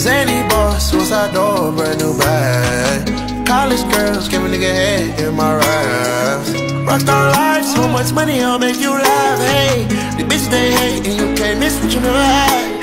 Zany boss, suicide door, brand new bag. College girls, give a nigga head in my raps. Rockstar life, so much money, I'll make you laugh. Hey, the bitch they hate, and you can't miss what you never had.